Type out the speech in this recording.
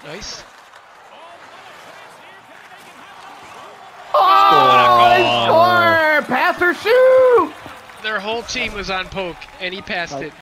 Nice. Oh, they score! Pass or shoot! Their whole team was on poke, and he passed it.